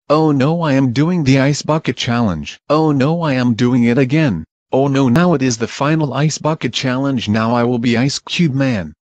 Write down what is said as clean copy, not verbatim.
Oh no, I am doing the ice bucket challenge. Oh no, I am doing it again. Oh no, now it is the final ice bucket challenge. Now I will be Ice Cube Man.